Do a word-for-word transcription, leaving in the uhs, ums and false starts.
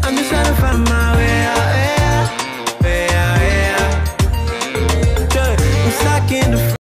I'm just trying to find my way out, way out, way out, way out. I'm stuck in the